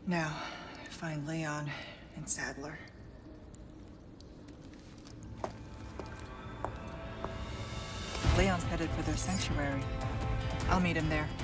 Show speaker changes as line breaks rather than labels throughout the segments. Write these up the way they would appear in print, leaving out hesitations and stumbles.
Now, find Leon and Sadler. Leon's headed for their sanctuary. I'll meet him there.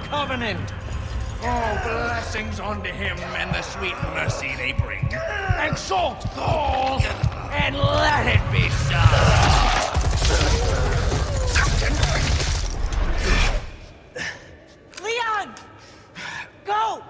covenant. Oh, blessings unto him and the sweet mercy they bring. Exalt all, and let it be so.
Leon! Go!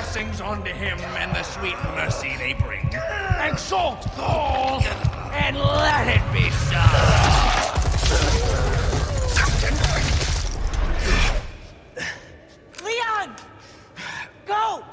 blessings onto him and the sweet mercy they bring. Exalt Gaul, and let it be so.
Leon! Go!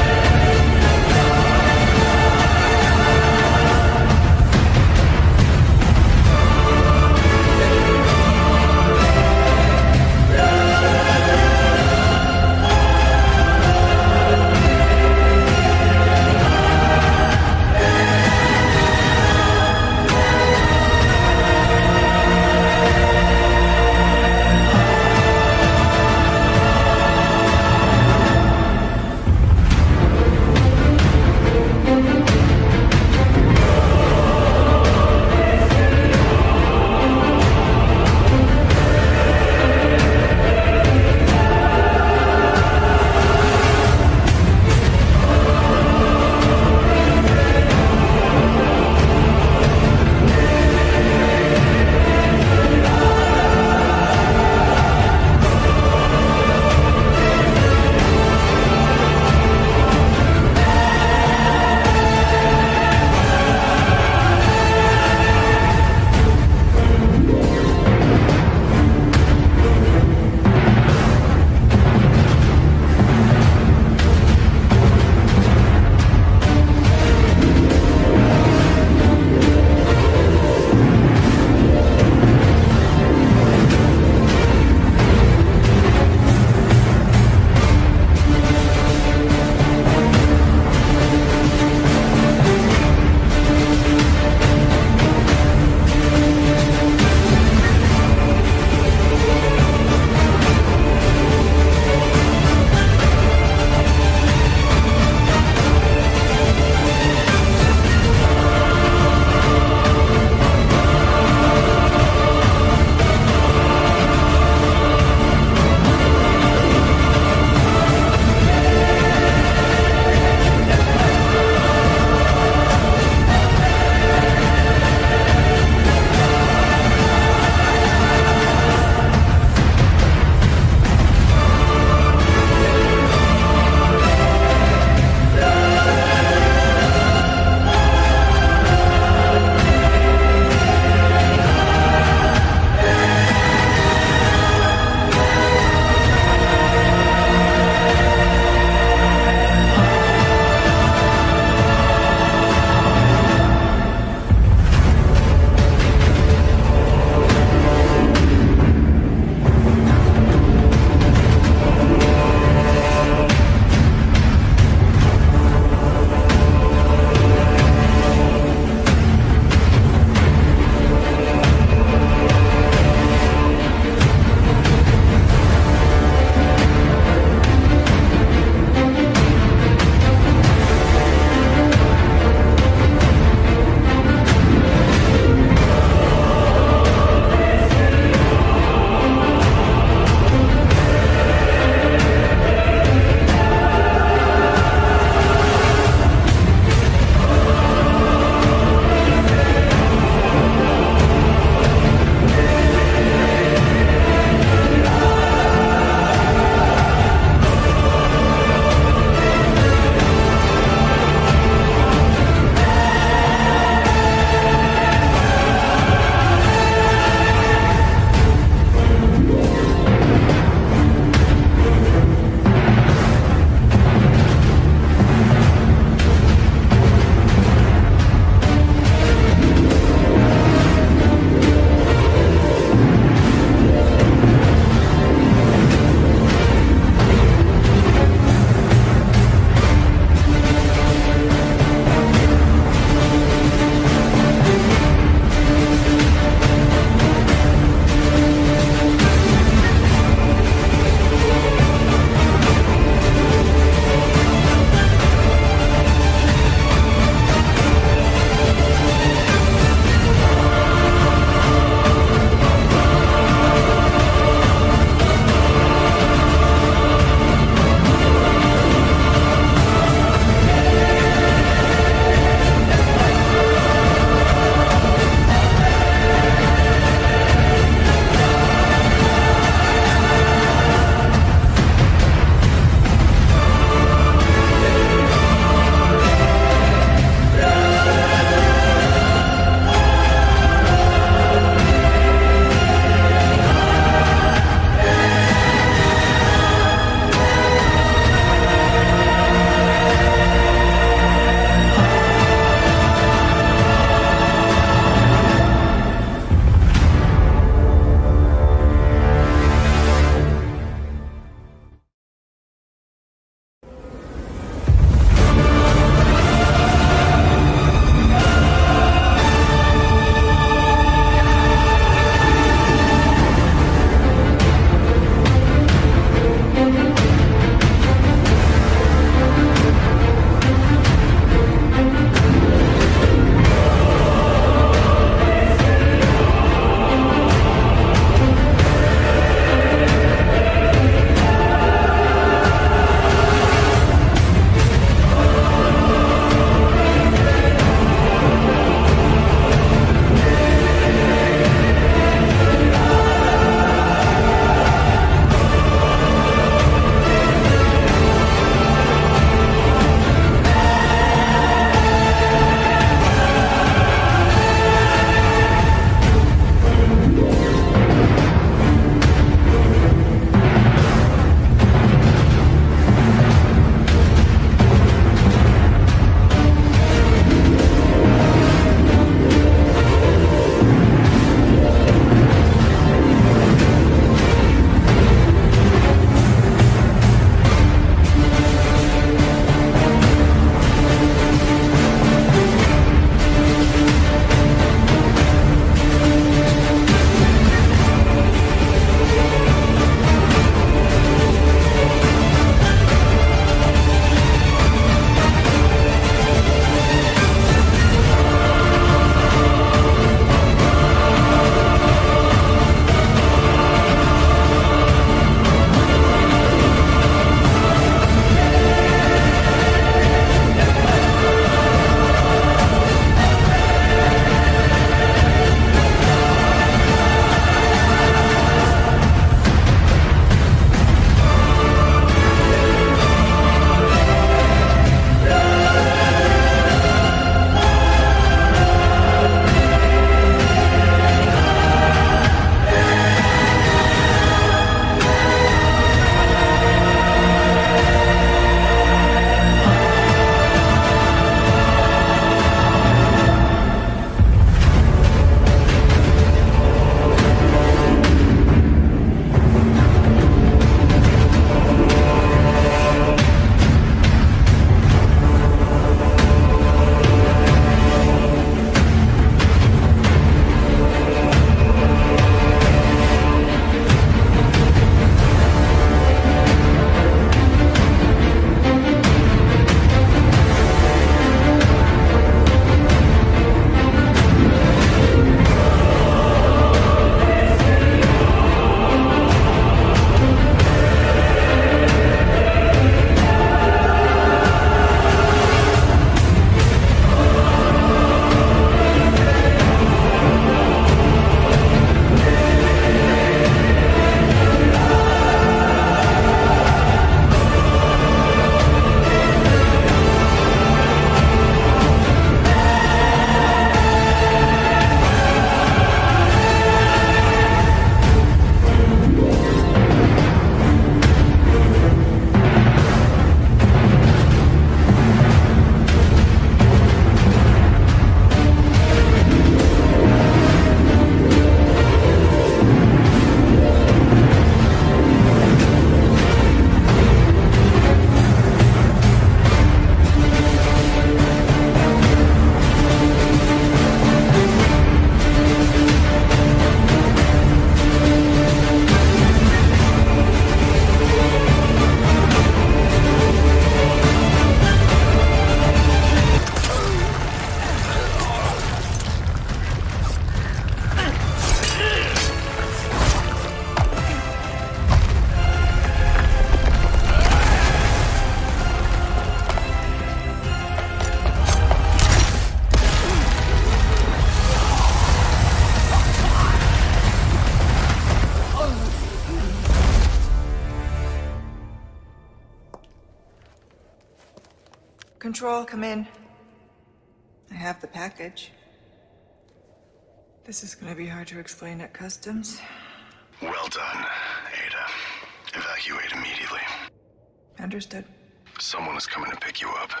Control, come in. I have the package. This is gonna be hard to explain at customs.
Well done, Ada. Evacuate immediately.
Understood.
Someone is coming to pick you up.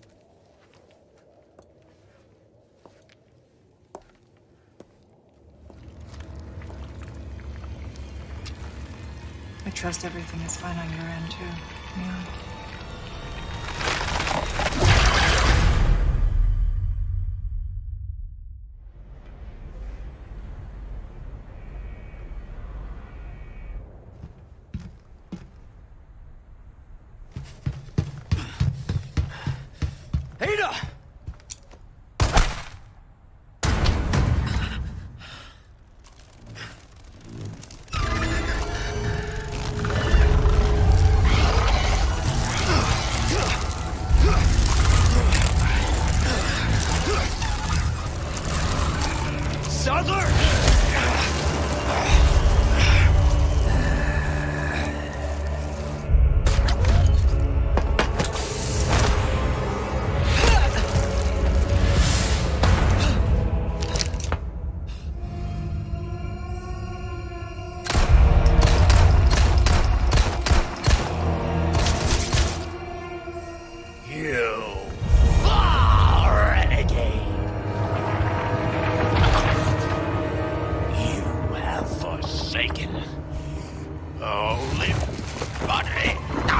I trust everything is fine on your end, too. Yeah.
Ada! Southern! Holy body!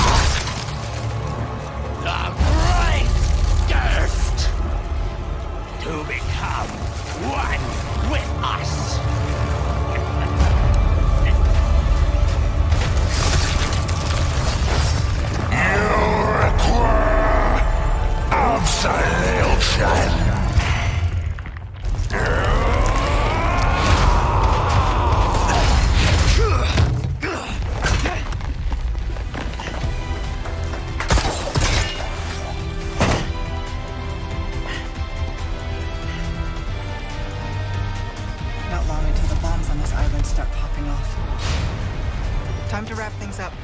The great gift to become one with us! You require absolution!
Not long until the bombs on this island start popping off. Time to wrap things up.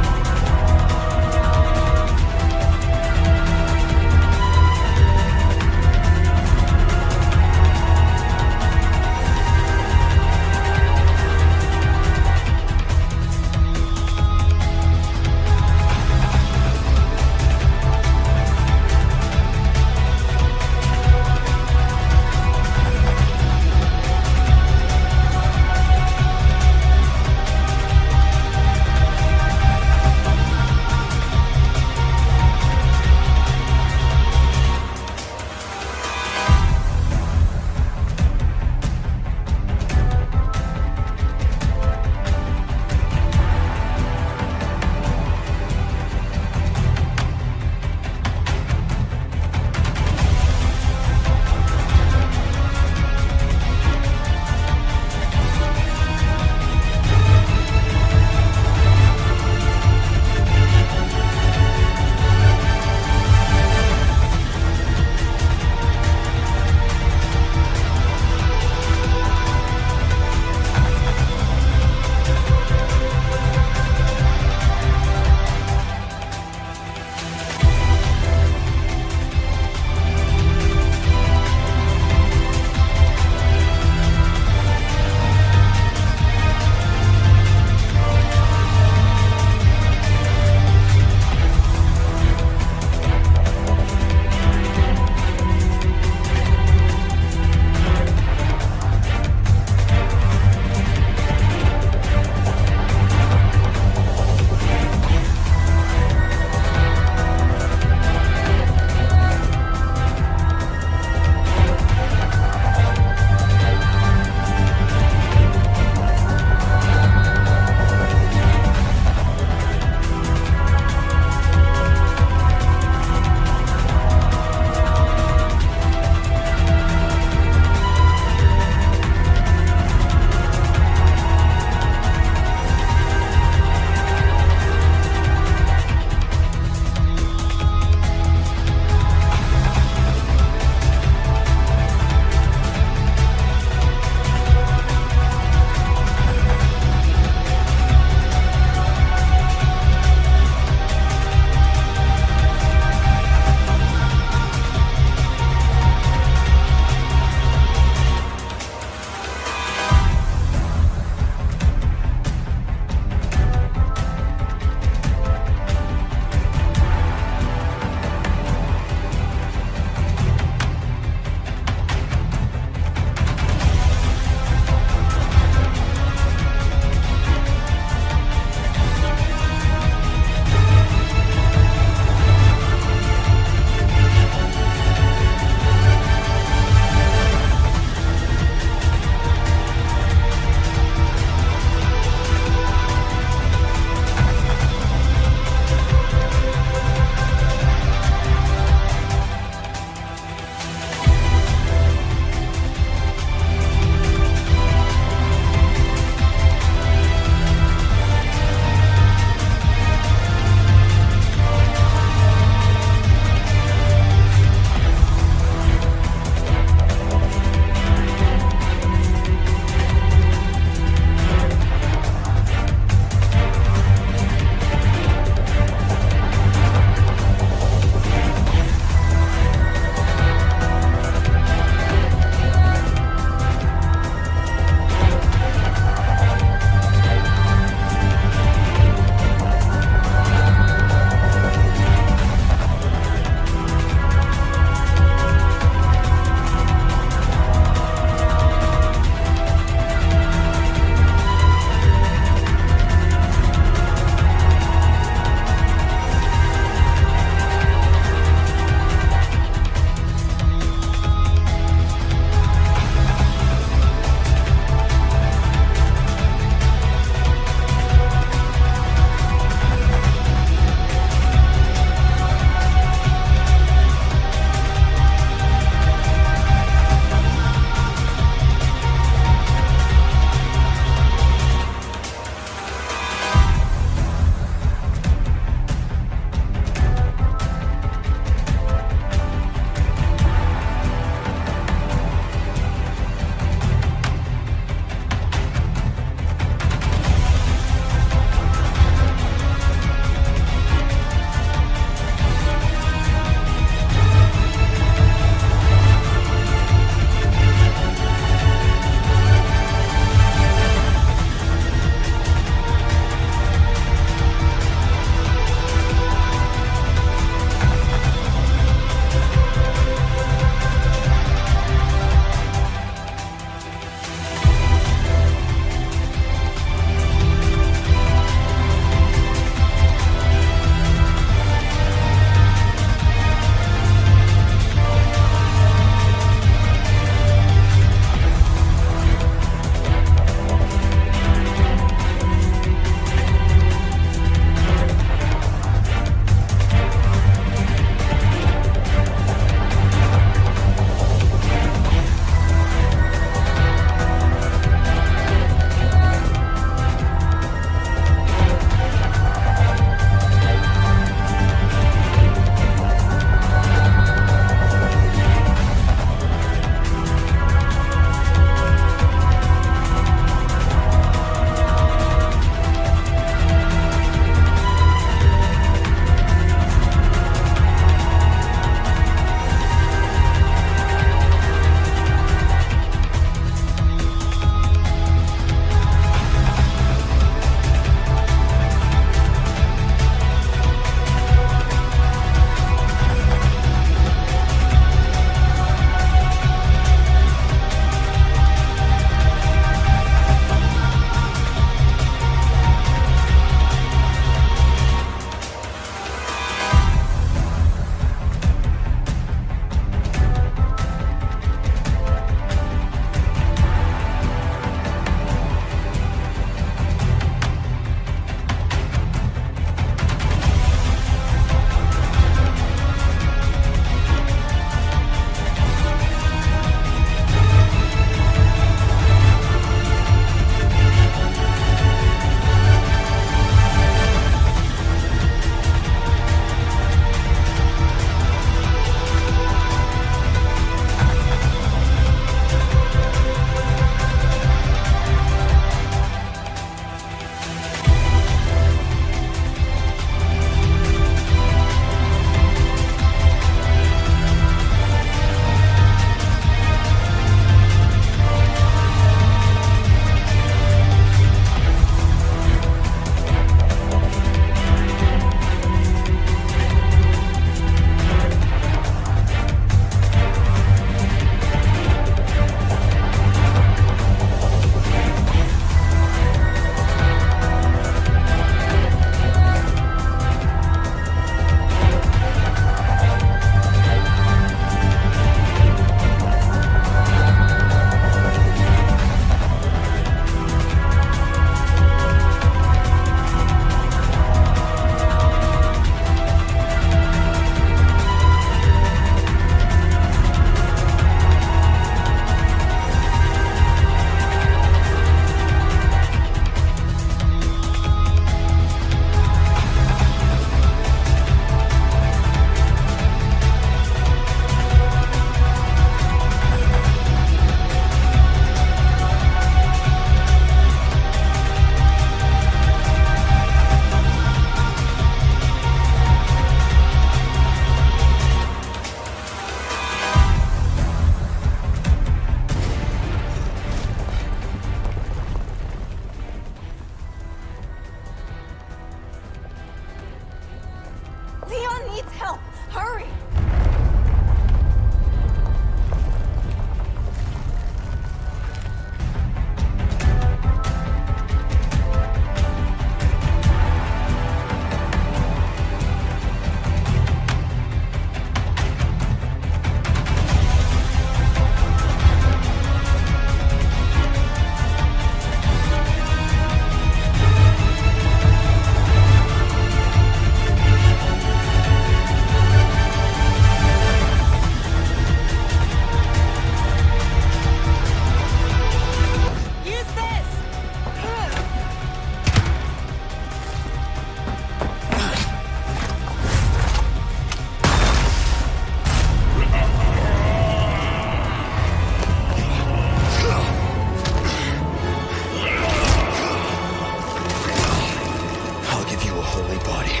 holy body.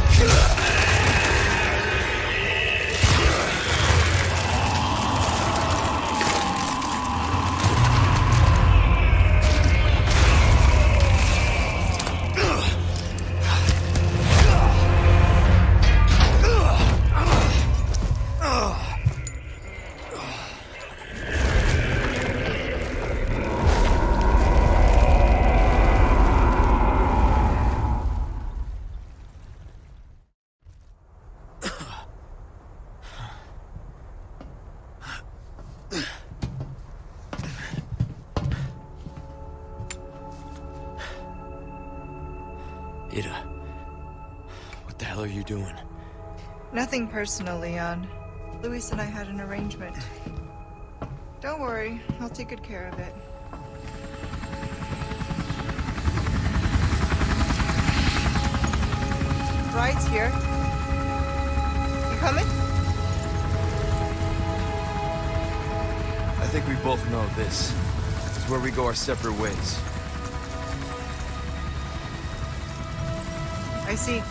Ada, what the hell are you doing?
Nothing personal, Leon. Luis and I had an arrangement. Don't worry, I'll take good care of it. Ride's here. You coming?
I think we both know this is where we go our separate ways.
I see.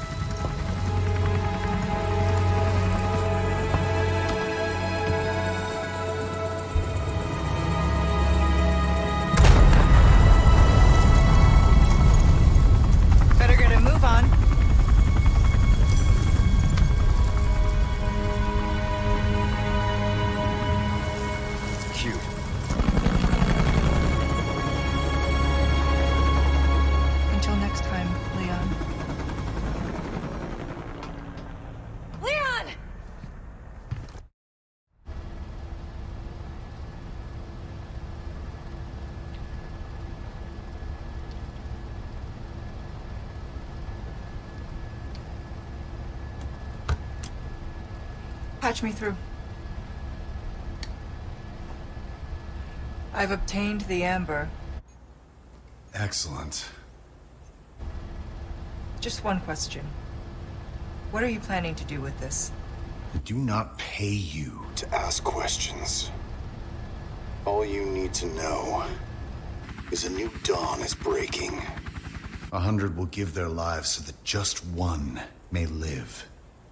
Better get a move on.
Cute.
Until next time, Leon.
Leon!
Patch me through. I've obtained the amber.
Excellent.
Just one question. What are you planning to do with this?
I do not pay you to ask questions. All you need to know is a new dawn is breaking. 100 will give their lives so that just one may live.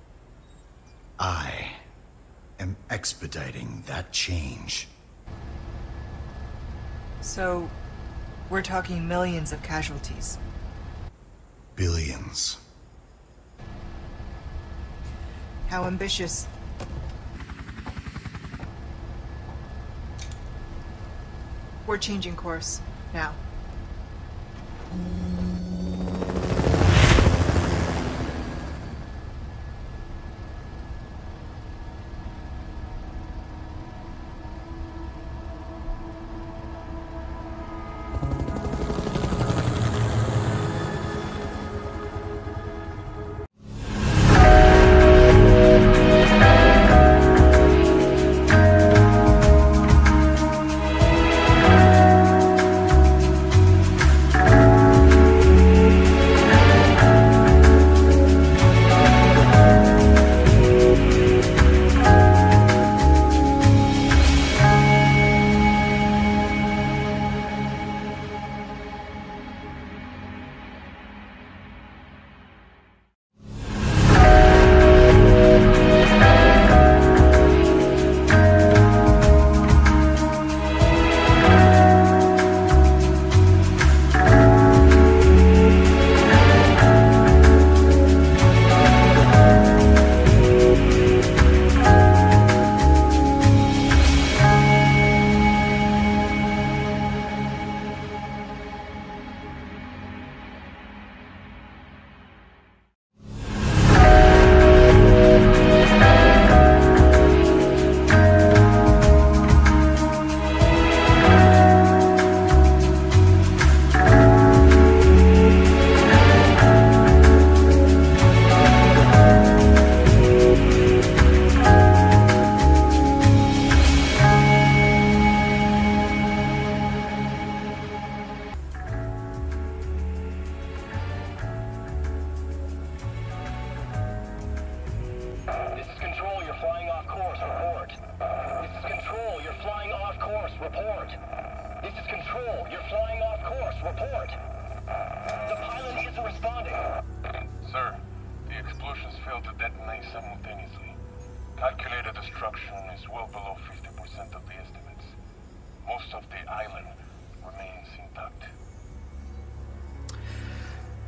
I am expediting that change.
So, we're talking millions of casualties.
Billions.
How ambitious. We're changing course, now.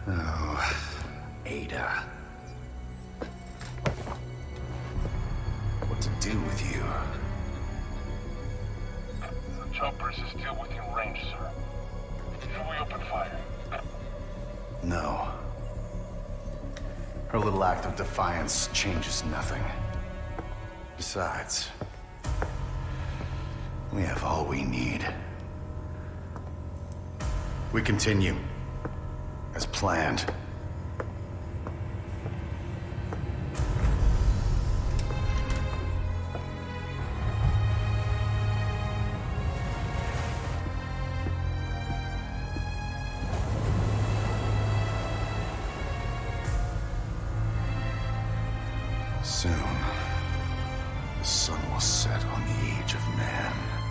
Oh, Ada. What to do with you?
The choppers is still within range, sir. Should we open fire?
No. Her little act of defiance changes nothing. Besides, we have all we need. We continue, as planned. Soon, the sun will set on the age of man.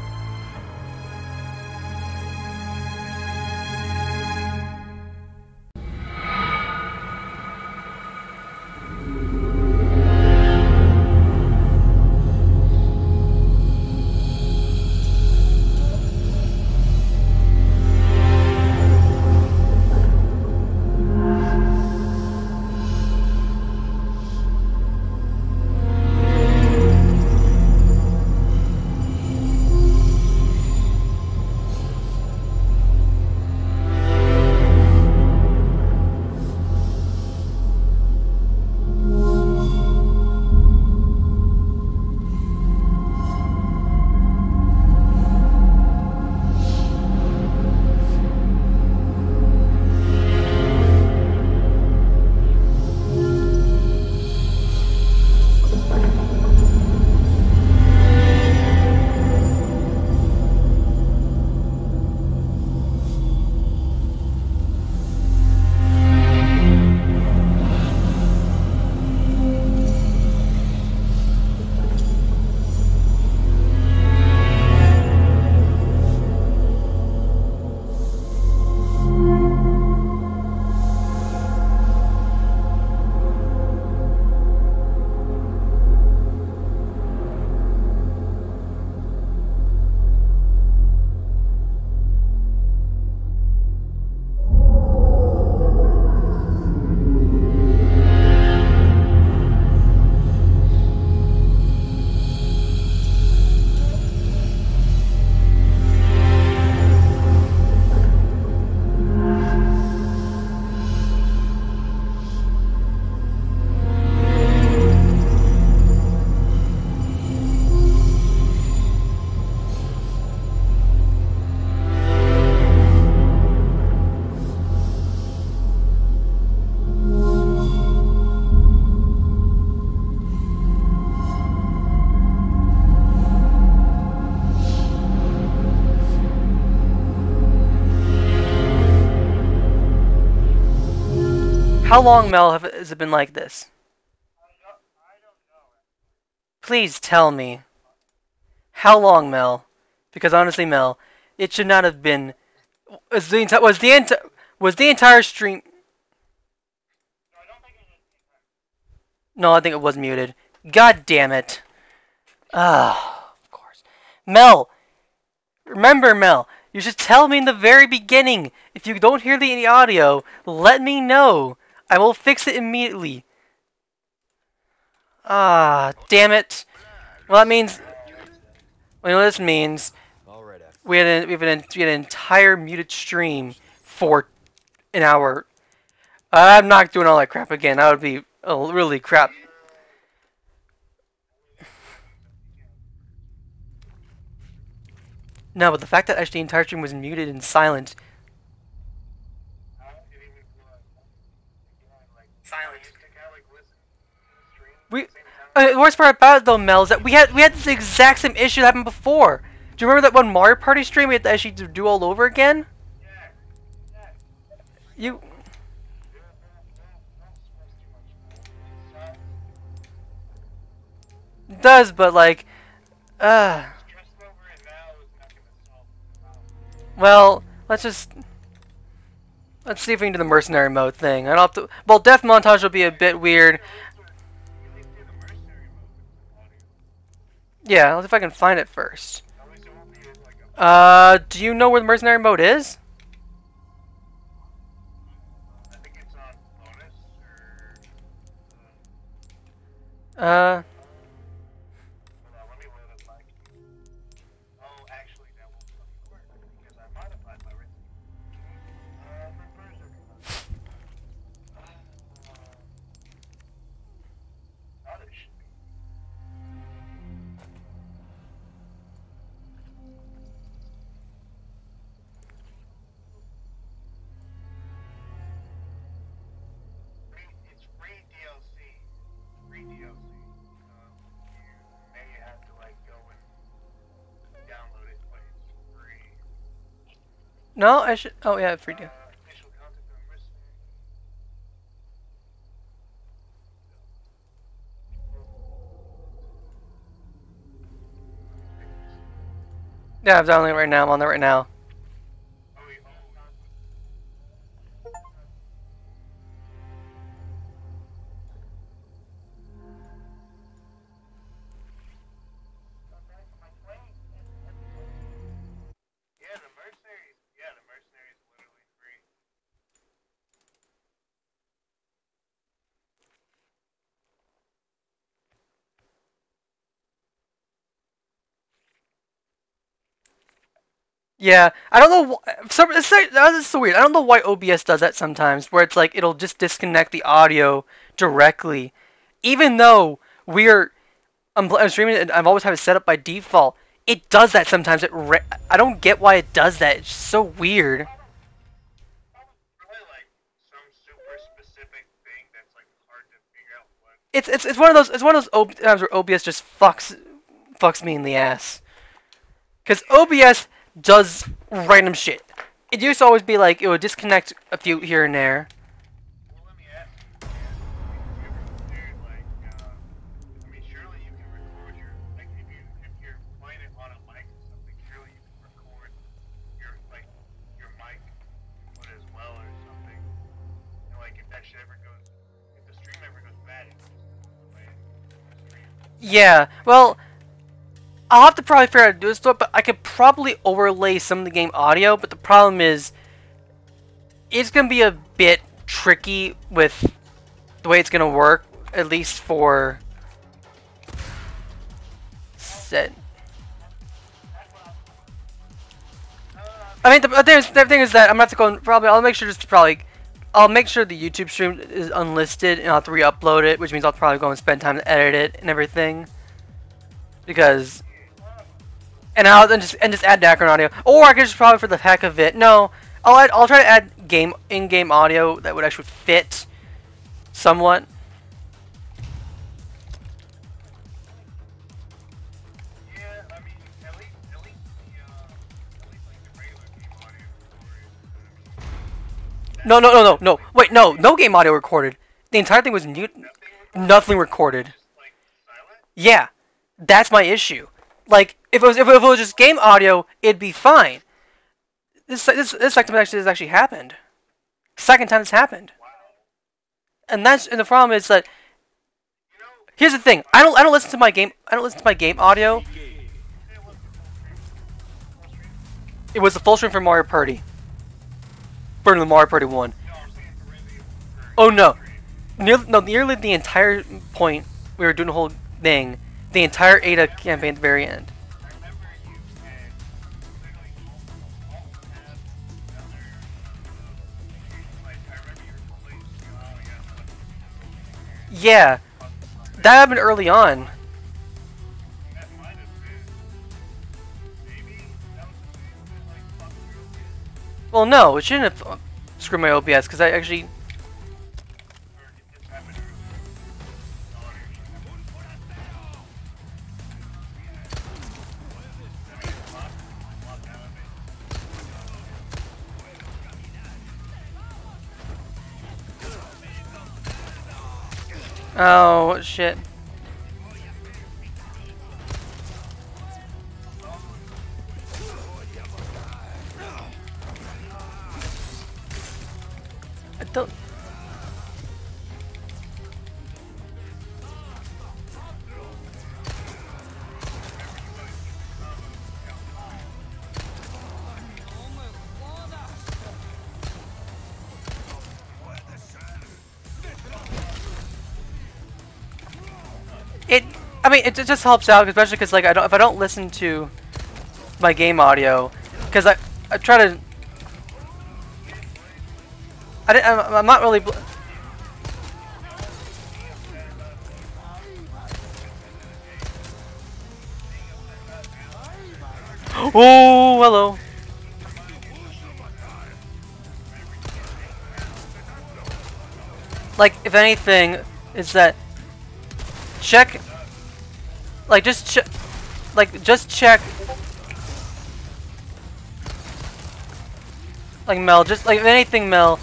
How long, Mel, has it been like this? Please tell me. How long, Mel? Because honestly, Mel, it should not have been. Was the entire stream? No, I think it was muted. God damn it! Ah, of course. Mel, remember, Mel. You should tell me in the very beginning. If you don't hear the audio, let me know. I will fix it immediately. Ah, damn it. Well, that means. Well, you know what this means? We had an entire muted stream for an hour. I'm not doing all that crap again. That would be really crap. No, but the fact that actually the entire stream was muted and silent. The worst part about it though, Mel, is that we had this exact same issue that happened before. Do you remember that one Mario Party stream we had to actually do all over again? You. It does, but like, well, let's see if we can do the mercenary mode thing. I don't have to. Well, death montage will be a bit weird. Yeah, let's see if I can find it first. Do you know where the mercenary mode is? Uh,
Hold on, let me load up my queue. Oh, actually, that won't fucking work because I modified my recipe. For Berserker. Thought it should be. It's free DLC. Free DLC. You may have to like go and download it, but it's free.
no, I should. Oh yeah, free do.
Initial content for Mercenary.
Yeah, I'm downloading it right now. I'm on there right now.
Oh, wait, yeah, the Mercenary is literally free.
Yeah, I don't know. Some it's like, that is so weird. I don't know why OBS does that sometimes, where it's like it'll just disconnect the audio directly, even though I'm streaming it and I've always had it set up by default. It does that sometimes. I don't get why it does that. It's just so weird.
Probably like some super specific thing that's like hard to figure out what.
It's one of those times where OBS just fucks me in the ass. Because OBS does random shit. It used to always be like it would disconnect a few here and there.
Well, let me ask you, have you ever considered like, I mean, surely you can record your like if you're playing it on a mic or something, surely you can record your like your mic input as well or something. And like if that shit ever goes, if the stream ever goes bad, it can just play it in the stream.
Yeah, well, I'll have to probably figure out how to do this stuff, but I could probably overlay some of the game audio, but the problem is it's going to be a bit tricky with the way it's going to work, at least for set. I mean, the thing is that I'm going to have to go and I'll make sure I'll make sure the YouTube stream is unlisted and I'll have to re-upload it, which means I'll probably go and spend time to edit it and everything. Because and I'll just add background audio, or I could just probably for the heck of it. No, I'll try to add in-game audio that would actually fit somewhat.
Yeah, I mean, at least like the regular game audio recorded.
No. Wait, no game audio recorded. The entire thing was mute. Nothing recorded.
Just like silent.
Yeah, that's my issue. Like if it was just game audio, it'd be fine. This second time has actually happened. Second time it's happened. And the problem is that here's the thing. I don't listen to my game audio. It was the full stream for Mario Party. For the Mario Party 1. Oh no. Nearly the entire point we were doing the whole thing. The entire Ada campaign at the very end. Yeah, that happened early on. Well, no, it shouldn't have screwed my OBS because I actually. Oh shit. I don't. it. I mean, it just helps out, especially because like if I don't listen to my game audio, because I try to. I'm not really. Oh, hello. Like, if anything, is that check. Like, just check. Like, just check. Like, Mel, just like if anything, Mel.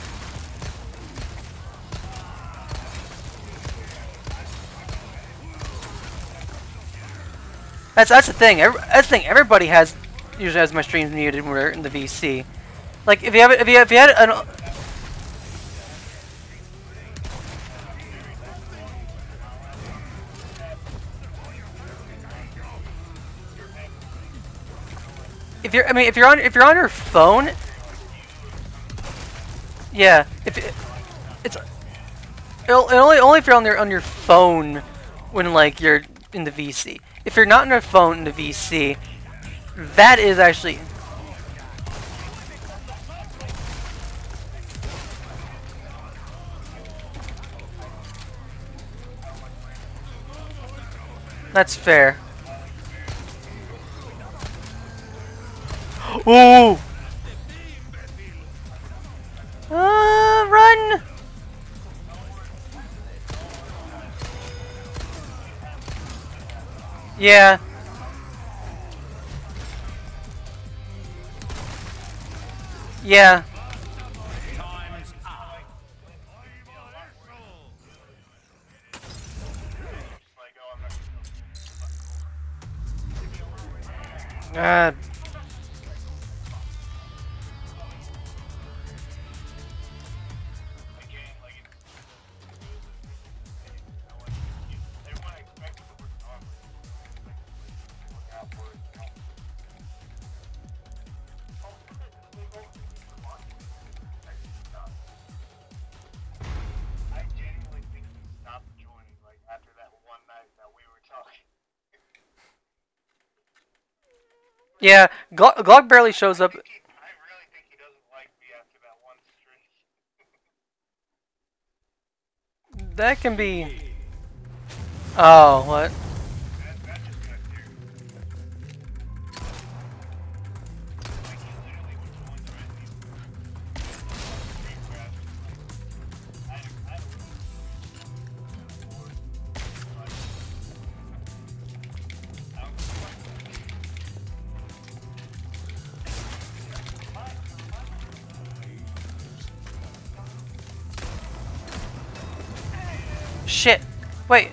That's the thing. That's the thing. Everybody usually has my streams muted when we're in the VC. Like if you had an if you're on your phone, yeah. Only if you're on your phone when like you're in the VC. If you're not on your phone in the VC, that is actually. That's fair. Ooh! Run! Yeah. Yeah. Uh.
I genuinely think he stopped joining like after that one night that we were talking.
Yeah. Glock barely shows up.
I really think he doesn't like me after that one stream.
That can be. Oh, what?
That just got serious. Like he literally was the one threatening me. Stream crash. I
Shit. Wait.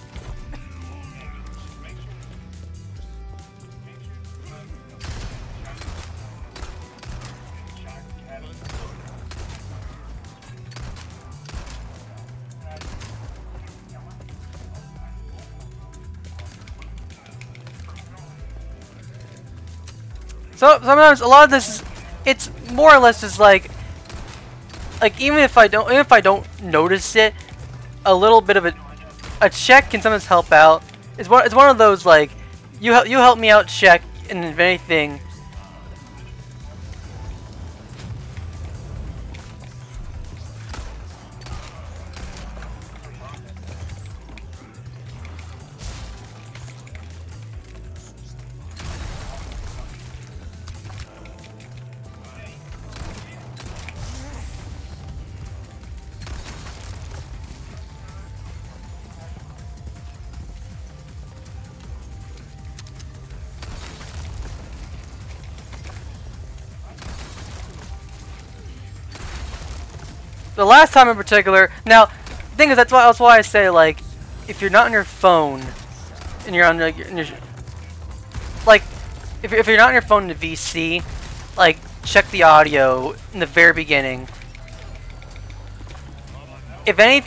So sometimes a lot of this is, it's more or less just like even if I don't notice it, a little bit of a check can sometimes help out. It's one of those like you help me out check, and if anything. The last time in particular, now, the thing is, that's why I say, like, if you're not on your phone, and you're on, like, like, if you're not on your phone in the VC, like, check the audio in the very beginning. If any...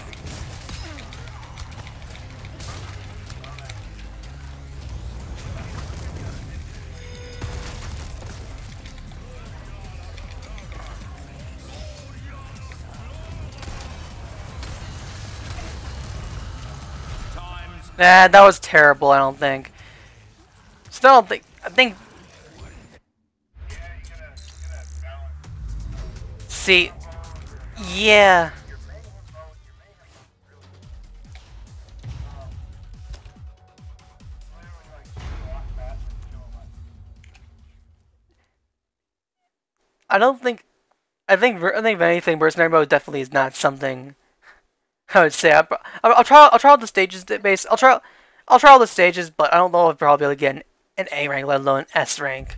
Nah, that was terrible. I don't think. Still, don't think. I think.
Yeah, you gotta balance.
See. Yeah.
Your mayhem mode, really, literally like walk fast and kill a lot.
I don't think. I think if anything, Mercenary mode definitely is not something I would say. I'll try. I'll try all the stages base. I'll try all the stages, but I don't know if I'll probably be able to get an A rank, let alone S rank.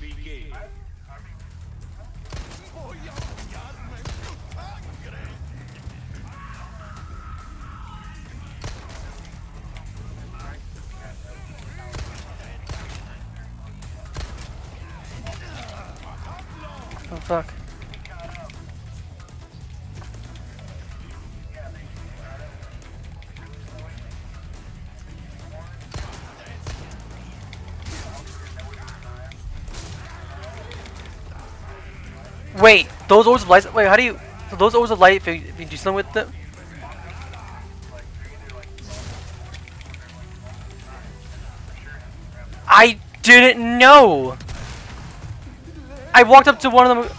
Oh fuck. Wait, those orbs of light. Wait, how do you? So those orbs of light, if you do something with them. I didn't know. I walked up to one of them.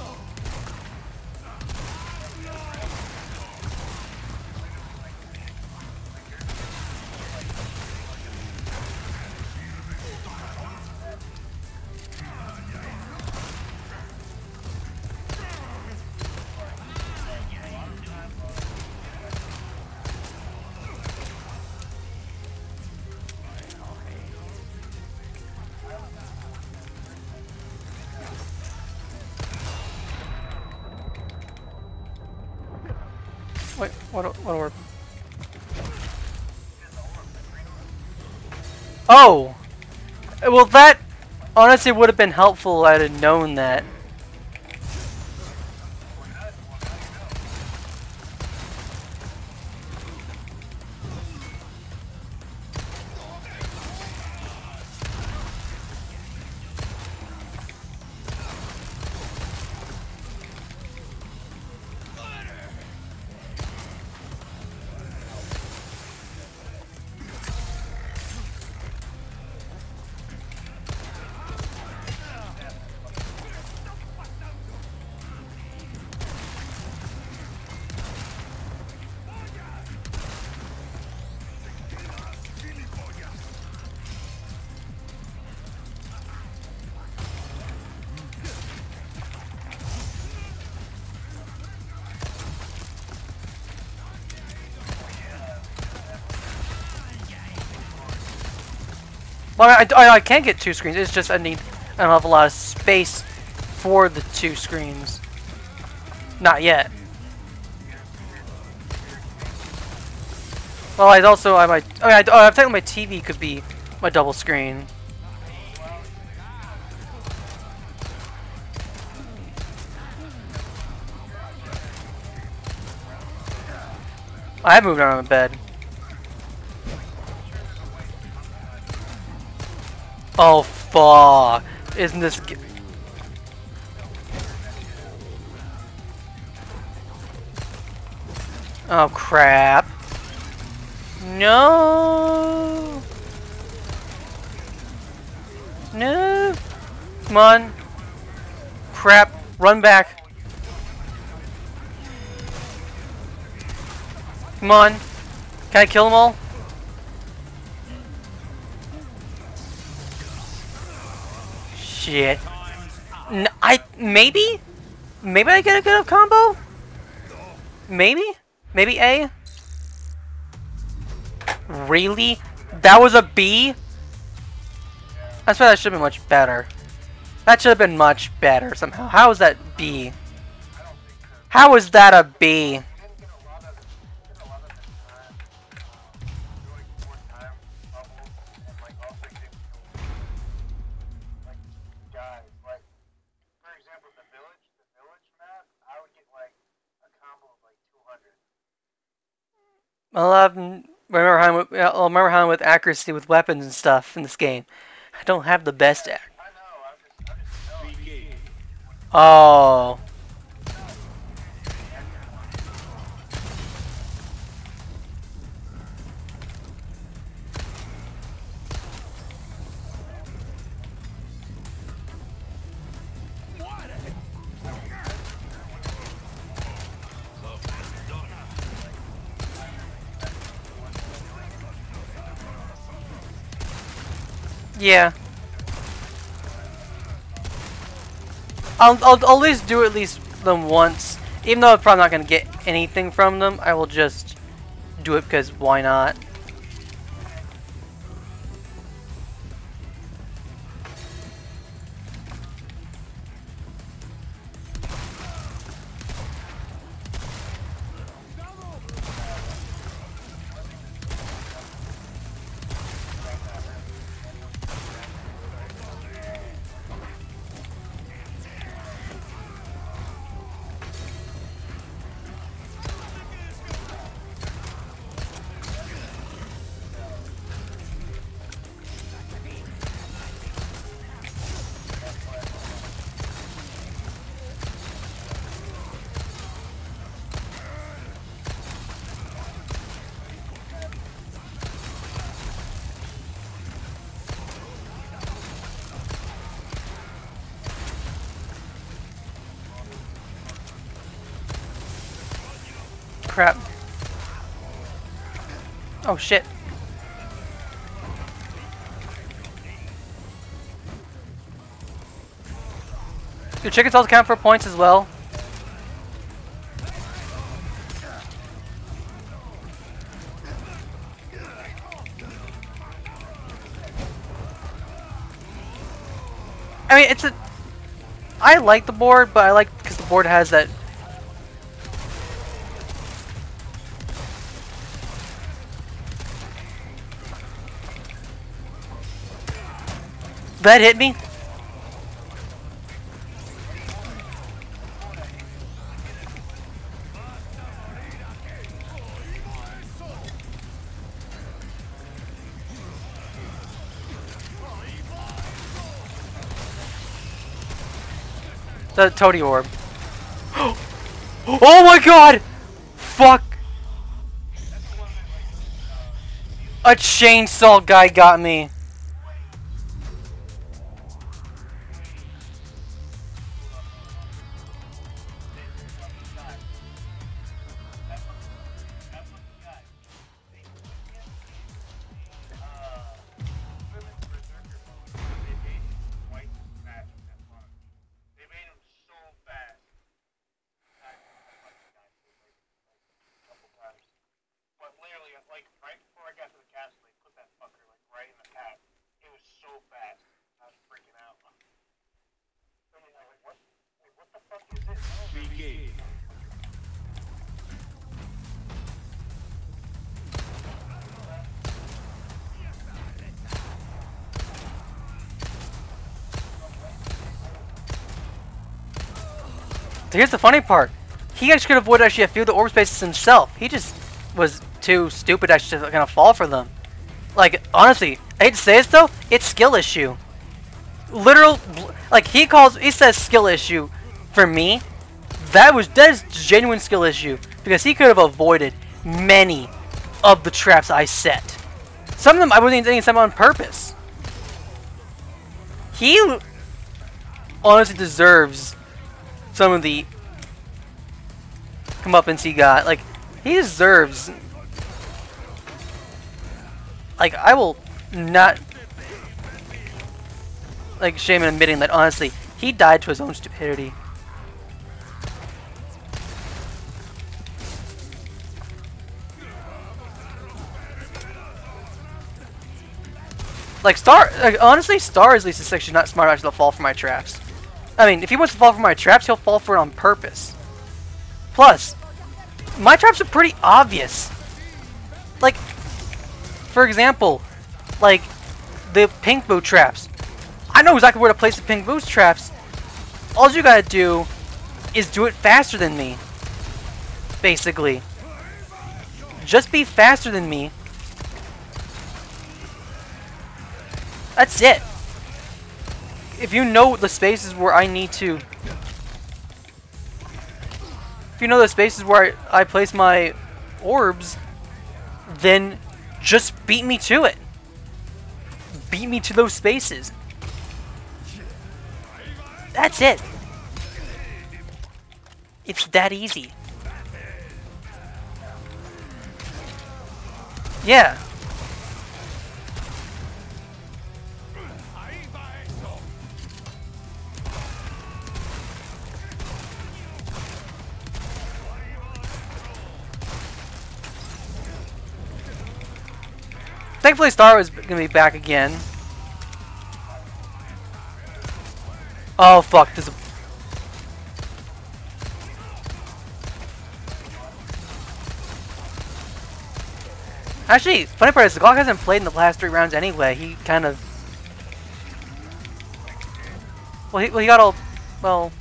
Wait, what orb? Oh! Well, that honestly would have been helpful if I had known that. Well, I can get two screens. It's just I don't have a lot of space for the two screens. Not yet. Well, I might. I technically my TV could be my double screen. I have moved around the bed. Oh fuck! Isn't this? Oh crap! No! No! Come on! Crap! Run back! Come on! Can I kill them all? Shit. Maybe I get a good combo? Maybe? Maybe A? Really? That was a B? I swear that should have been much better. That should have been much better somehow. How is that B? How is that a B? I'll remember how I'm with accuracy with weapons and stuff in this game. I don't have the best act. Oh. Yeah. I'll at least do at least them once. Even though I'm probably not going to get anything from them, I will just do it because why not? Crap. Oh shit. Do chickens also count for points as well? I mean, it's a... I like the board, but I like because the board has that... That hit me? The Toady Orb. Oh my god! Fuck! A chainsaw guy got me.
Like right before I got to the castle, they put that fucker like right in the path. It was so fast. I was freaking out. I mean, like, what the fuck is this?
Begin.
Here's the funny part. He actually could have avoided actually a few of the orb spaces himself. He just was too stupid actually to kind of fall for them. Like, honestly, I hate to say this though, it's skill issue. Literal, like he says skill issue. For me, that is genuine skill issue because he could have avoided many of the traps I set. Some of them I wasn't even setting on purpose. He honestly deserves some of the comeuppance he got. Like, he deserves... Like, I will not... Like, shame in admitting that, honestly, he died to his own stupidity. Like, honestly, Star is at least actually not smart enough to fall for my traps. I mean, if he wants to fall for my traps, he'll fall for it on purpose. Plus, my traps are pretty obvious. Like, for example, like, the pink boot traps. I know exactly where to place the pink boot traps. All you gotta do is do it faster than me. Basically. Just be faster than me. That's it. If you know the spaces where I need to... If you know the spaces where I place my orbs, then just beat me to it. Beat me to those spaces. That's it. It's that easy. Thankfully, Star was gonna be back again. Oh fuck! There's a... Actually, funny part is the Glock hasn't played in the last 3 rounds anyway. He kind of... Well, he got all... Well...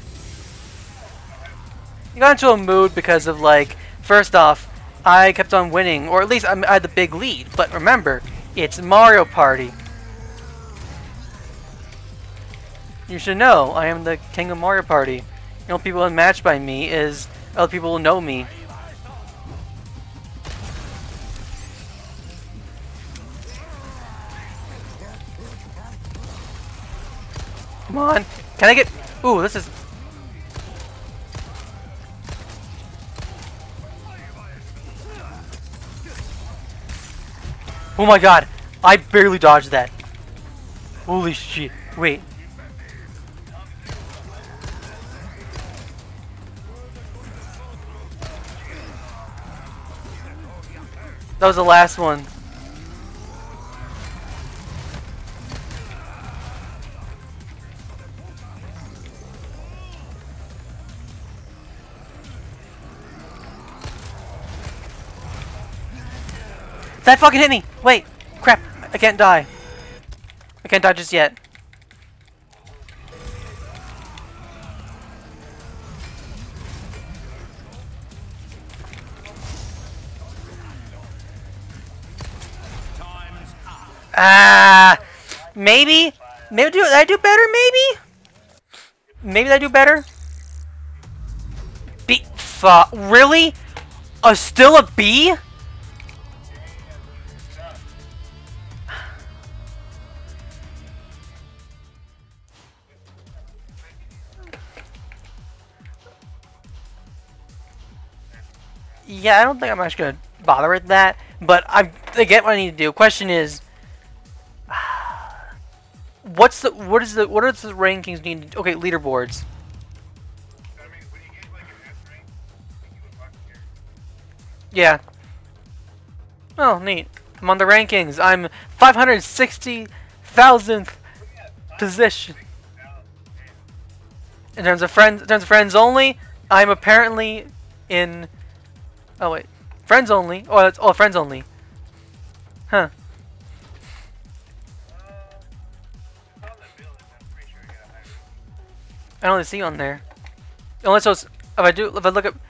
He got into a mood because of, like... First off, I kept on winning. Or at least I had the big lead. But remember, it's Mario Party. You should know, I am the king of Mario Party. The only people unmatched by me is other people who know me. Come on, can I get... Ooh, this is... Oh my god, I barely dodged that. Holy shit, wait. That was the last one. That fucking hit me! Wait! Crap! I can't die. I can't die just yet. Maybe? Maybe did I do better, maybe? Maybe I do better? B... Really? Still a B? Yeah, I don't think I'm actually gonna bother with that, but I get what I need to do. Question is, what are the rankings need to, okay, leaderboards.
I mean, when you get like an S rank, you would fucking care.
Yeah. Oh, neat. I'm on the rankings. I'm 560,000th position. In terms of friends only, I'm apparently in... Oh wait, friends only. Oh, that's all friends only. Huh. I don't really see on there. Unless it's, if I look at...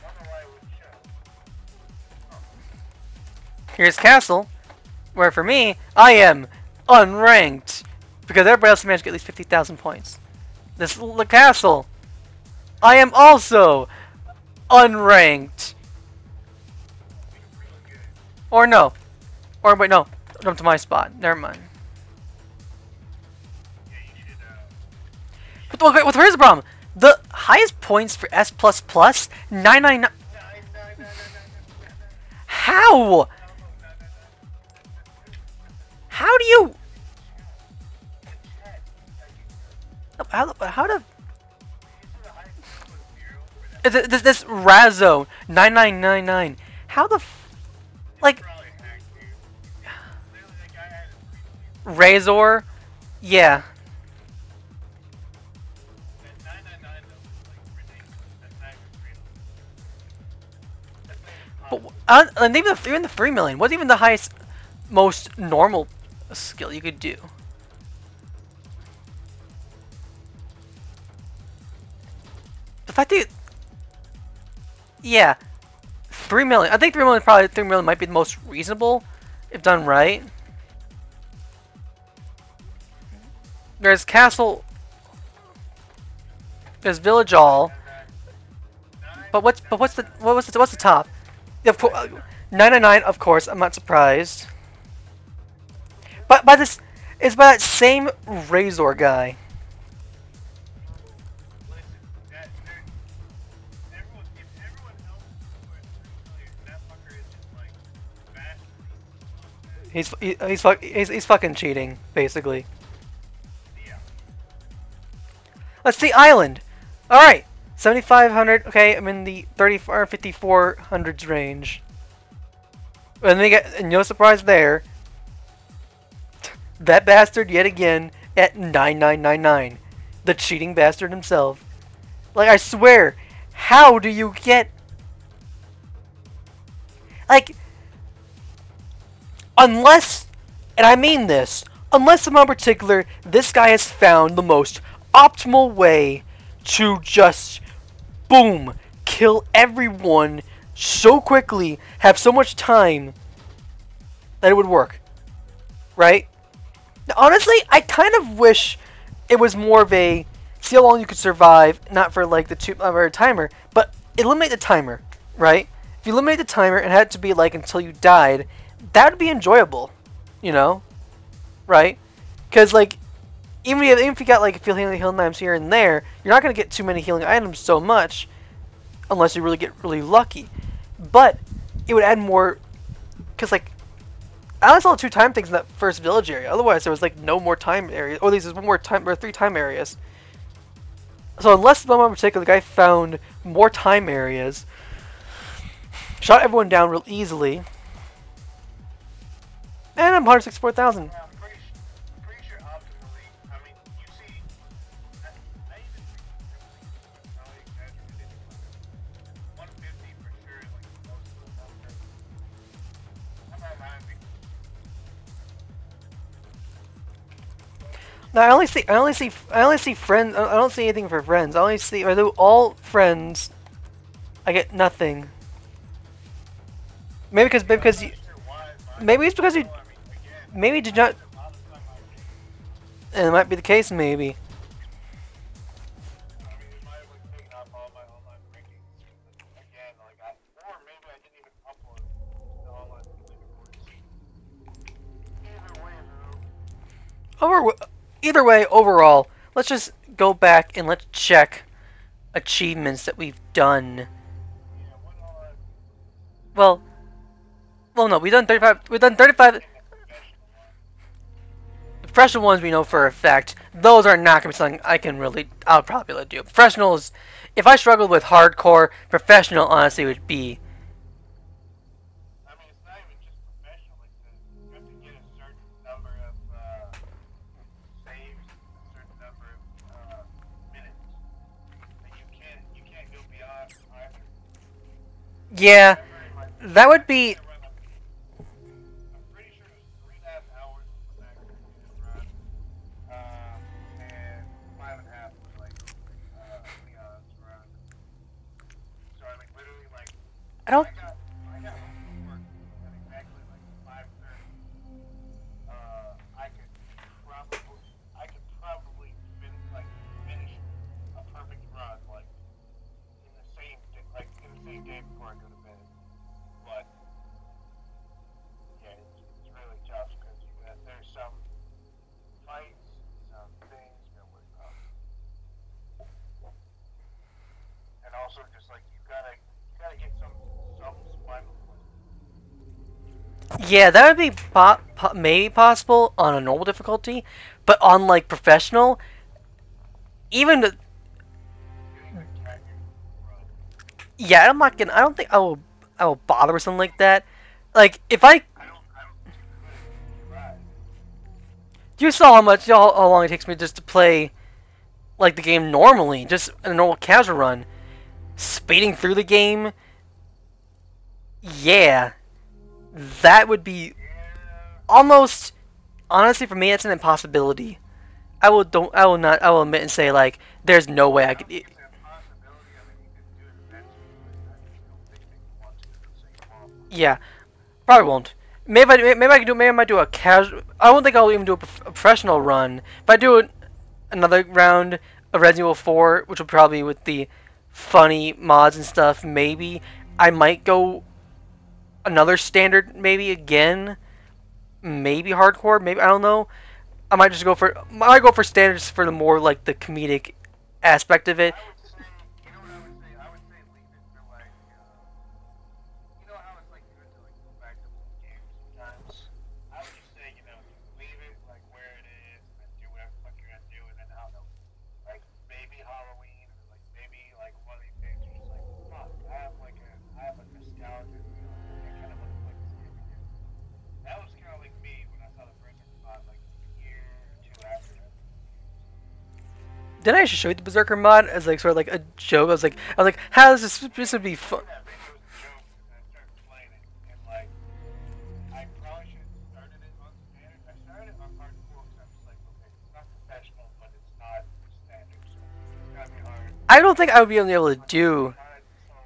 Here's Castle, where for me, I am unranked. Because everybody else managed to get at least 50,000 points. This Castle, I am also unranked. Or no. Or wait, no. Jump to my spot. Never mind. But here's the problem. The highest points for S++, 999. How? How do you? How do? This Razzo 9999. How the? Like. Razor? Yeah. But and even the 3 million. What's even the highest, most normal skill you could do? The fact that, yeah, 3 million. I think 3 million probably 3 million might be the most reasonable if done right. There's Castle. There's Village Hall. But what's the top? Of course, 999. Of course, I'm not surprised. But by this, it's by that same Razor guy. He's fucking cheating, basically. Let's see, Island. All right, 7,500. Okay, I'm in the 5400s range. And they get no surprise there. That bastard yet again at 9999. The cheating bastard himself. Like, I swear, how do you get... Like, unless, and I mean this, unless somehow in particular, this guy has found the most optimal way to just, boom, kill everyone so quickly, have so much time, that it would work. Right? Now, honestly, I kind of wish it was more of a, see how long you could survive, not for like the timer, but eliminate the timer, right? If you eliminate the timer and had it to be like until you died, that would be enjoyable, you know? Right? Because like, even if you got like a few healing items here and there, you're not going to get too many healing items so much, unless you really get really lucky. But it would add more, because like, I only saw 2 time things in that first village area. Otherwise, there was like no more time areas. Or there's one more time, or 3 time areas. So unless the moment in particular, the guy found more time areas, shot everyone down real easily, and I'm 164,000.
Yeah, I'm pretty sure optimally, I mean, you see, I even think probably exaggerated anyway. 150 for sure is like the most of the number. I'm not laughing.
No, I only see friends. I don't see anything for friends. If I do all friends, I get nothing. Maybe because you, maybe it's because you, maybe did not. And it might be the case, maybe.
I mean, it might have like taken off all my online rankings again, like or maybe I didn't even upload the online leaderboards.
Either way, overall, let's just go back and let's check achievements that we've done.
Yeah, what all
Well, no, we've done 35. We've done 35. Professional ones we know for a fact. Those are not gonna be something I'll probably be able to do. Professionals, if I struggled with hardcore, professional honestly would be.
I mean, it's not even just professional. Like, you have to get a certain number of saves, a certain number of minutes. Like, you can't go beyond either.
Yeah, that would be.
I'm pretty sure it was 3.5 hours was the maximum you could run, and 5.5 was like Leon's run. So I like literally like
I don't.
I got home from work at exactly like 5:30. I could probably finish a perfect run like in the same day before I go to bed. But yeah, it's really tough because there's some fights, some things you gotta worry about, and also just like you gotta get some survival points.
Yeah, that would be maybe possible on a normal difficulty, but on like professional, even the, yeah, I'm not gonna. I don't think I will. I will bother with something like that. Like if I,
I don't think you could try.
you saw how long it takes me just to play, like the game normally, just in a normal casual run, speeding through the game. Yeah, that would be almost. Honestly, for me, it's an impossibility. I will not. I will admit and say like, there's no way I could.
It's a possibility. I mean, you could do it eventually, but I just don't think that you want to. So you won't.
Yeah, probably won't. Maybe I can do. Maybe I might do a casual. I don't think I'll even do a professional run. If I do another round of Resident Evil 4, which will probably be with the funny mods and stuff, maybe I might go another standard. Maybe again. Maybe hardcore. Maybe I don't know. I might just go for. I might go for standards for the more like the comedic aspect of it.
I would say, you know what I would say? I would say leave it for like, you know how it's like good to like go back to old games sometimes. I would just say, leave it like where it is and do what you're gonna do, and then I don't know, like maybe Halloween or like maybe like one of these days you're just like, fuck, I have a nostalgia feeling. Like I kind of want to play this game again. That was kind of like me when I saw the first episode. Like,
Didn't I actually show you the Berserker mod as like sort of like a joke? I was like, how is this would be fun?
Yeah, maybe it was a joke, and I started playing it, and like, I probably should have started it on standard. I started it on hardcore because I'm just like, okay, it's not professional, but it's not standard, so it's gotta be hard.
I don't think I would be able to
But
do.
so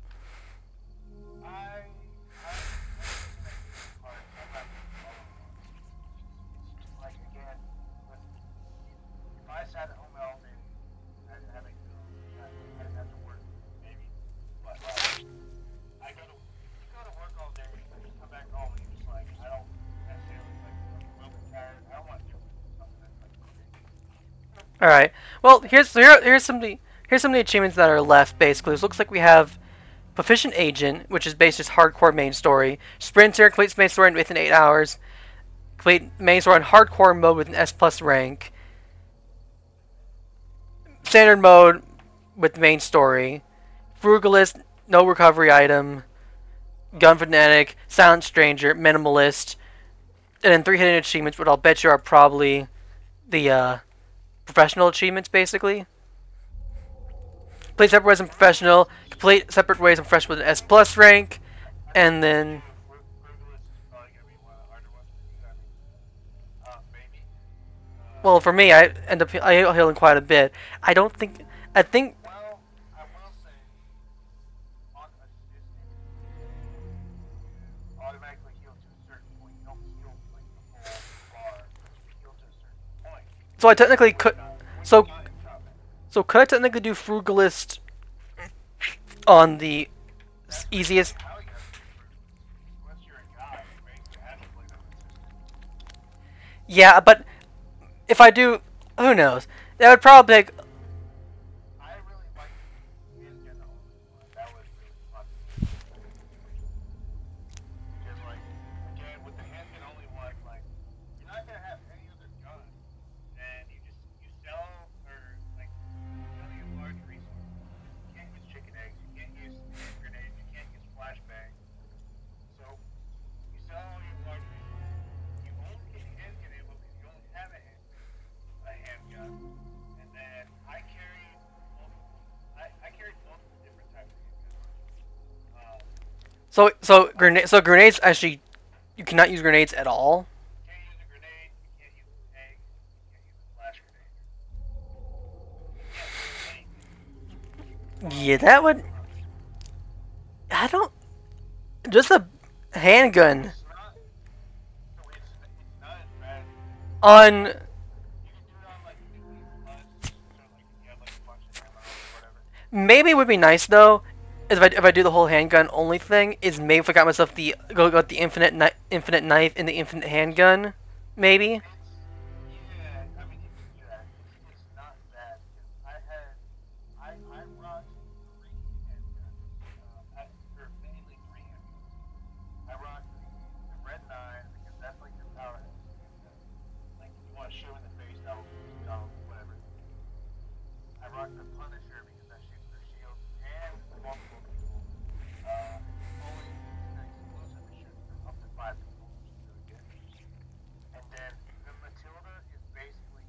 I think I can make it hard. I'm not gonna do all of it. It's just like again, listen, if I sat at home all day, I'd have to work maybe, but like. You go to work all day, and you come back home, and you're just like, I don't necessarily like, I'm a little bit tired. I want to do something that's like crazy.
All right. Well, here's some of the achievements that are left. Basically, it looks like we have Proficient Agent, which is based just hardcore main story. Sprinter completes main story within 8 hours. Complete main story in hardcore mode with an S plus rank. Standard mode with main story. Frugalist, no recovery item. Gun Fanatic, Silent Stranger, Minimalist, and then 3 hidden achievements, which I'll bet you are probably the professional achievements, basically. Complete separate ways in professional, complete separate ways in professional with an S plus rank, and then
Frugalist is probably gonna be one of the harder ones for you. I mean, maybe.
well, for me, I end up healing quite a bit. I think
Well, I will say, on assisted, you automatically heal to a certain point. You don't heal like the full bar, but you heal to a certain point.
so. I technically could. So
Not in combat.
so could I technically do Frugalist on the easiest?
How you have to do Frugalist? Unless you're a guy, right? You have to play that assisted.
Yeah, but if I do, who knows? That would probably take.
I really like his general. That was really fun. Because, like, again, with the handgun only one, like, you're not gonna have any other gun, and you sell or like sell your large resources. You can't use chicken eggs, you can't use hand grenades, you can't use flashbangs. So you sell all your large resources. You only get handgun ammo because you only have a handgun, and then I carried multiple. I carried multiple different types of handguns.
So grenades actually, you cannot use grenades at all.
You can't use a grenade. You can't use an egg. You can't use a flash grenade. You can't use anything.
Yeah, that would. I don't. Just a handgun
It's not. So it's not as bad.
on.
You can do it on like 50 plus, so like if you have like a bunch of ammo or whatever.
Maybe it would be nice though, is if I do the whole handgun only thing. Is maybe if I got myself the got the infinite knife and the infinite handgun. Maybe.
Yeah, I mean you can do that. It's not bad because I rocked 3 handguns. Or mainly 3 handguns. I rocked the red 9 because that's like your powerhouse. Like if you want to shoot in the face, that'll whatever. I rocked the Punisher because that shoots their shields and multiple people. Only the exclusive is shooting from up to 5 people, which is really good. And then the Matilda is basically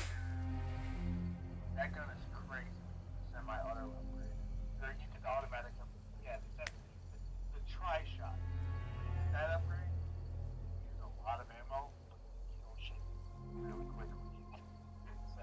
that gun is crazy. Semi-auto upgrade. Or you can automatic upgrade. Yeah, the tri-shot. When you get that upgrade, you use a lot of ammo, but you kill shit really quickly. So,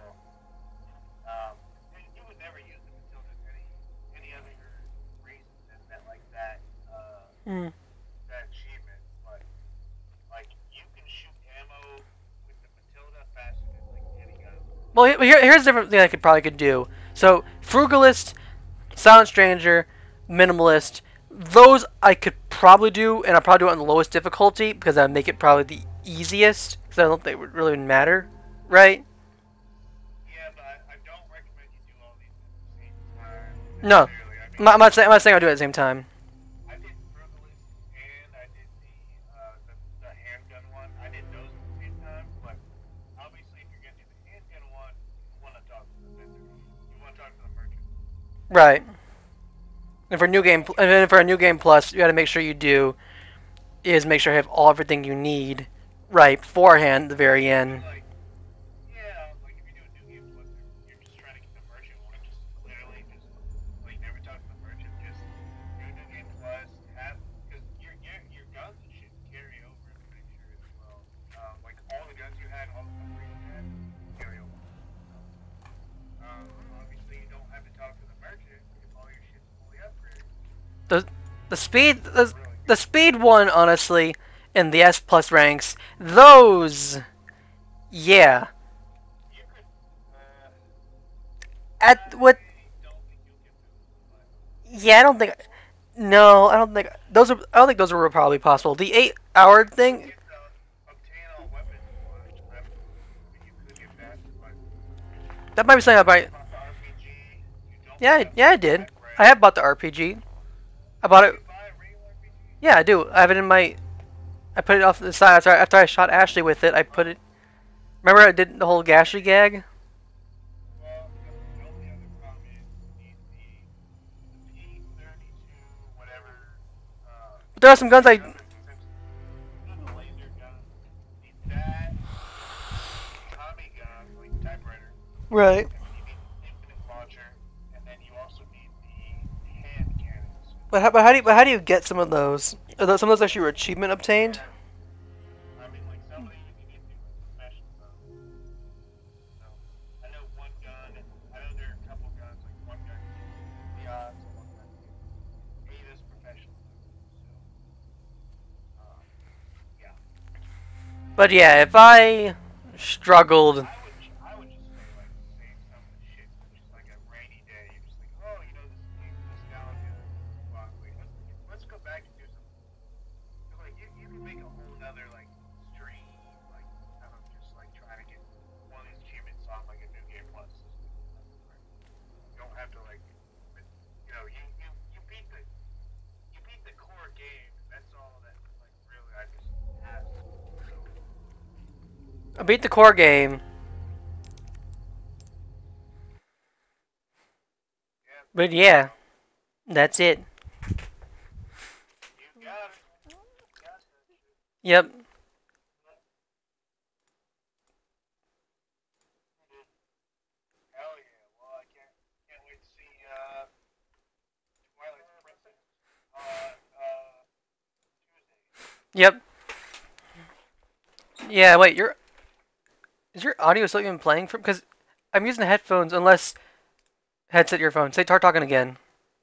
you would never use the Matilda any other reason than that, like that, that achievement. But, like, you can shoot ammo with the Matilda faster than, like, any gun.
Well, here's a different thing I could do. So Frugalist, Silent Stranger, Minimalist. Those I could probably do, and I'll probably do it on the lowest difficulty because that would make it probably the easiest. Because I don't think it would really matter, right?
Yeah, but I don't recommend you do all these at the same time.
No,
necessarily. I mean,
I'm not saying I'll do it at the same time.
I did Frugalist and I did the handgun one. I did those at the same time, but obviously if you're gonna do the handgun one, you want to talk to the vendor. You want to talk to the merchant.
Right. And for a new game plus, you got to make sure you do is make sure you have everything you need right beforehand at the very end.
Like, yeah, like if you do a new game plus, you're just trying to get
the speed one, honestly, in the S plus ranks, those, yeah.
You could,
At what?
I don't think you'll get those, but
Yeah, I don't think. No, I don't think those are. I don't think those were probably possible. The 8 hour
you could
thing.
get the obtain all weapons one, absolutely. I mean, you could get that, but
That might be something I
unless you
might.
bought the RPG, you don't
Yeah,
have
yeah, I
that
did. I
rank.
have bought the RPG. I bought
Do
it.
you buy a regular RPG?
Yeah, I do. I have it in my. I put it off to the side after I shot Ashley with it. I put it. Remember I did the whole Gashly gag?
Well, the only other problem is you need the P32, whatever.
But there are some guns
The
I.
other things you need a laser gun. You need that. You need the Tommy gun, like typewriter,
Right.
and then you need the infinite launcher, and then you also need the hand cannons.
But how do you get some of those? Some of those actually were achievement obtained.
Yeah, I mean, like some of these you can get through like professional mode. So I know one gun, and I know there are a couple guns. Like one gun you get the odds, and one gun you get Ada's professional mode. So yeah,
But yeah, if I struggled.
I would just say like save some of the shit for just like a rainy day. You're just like, oh, you know, this is like nostalgia. Well, wait, let's go back and do some. Cause like you can make a whole nother like stream, like kind of just like trying to get one of these achievements on like a new game plus system. You don't have to like, you know, you beat the core game. That's all that like really I just ask. So
I beat the core game.
yeah,
But
there you
yeah,
go.
that's it.
You got it. You got that shit.
Yep.
Hell yeah. Well, I can't wait to see Twilight Princess on Tuesday.
Yep. Yeah, wait, is your audio still even playing from? Because I'm using headphones, unless headset earphones. Say, start talking again.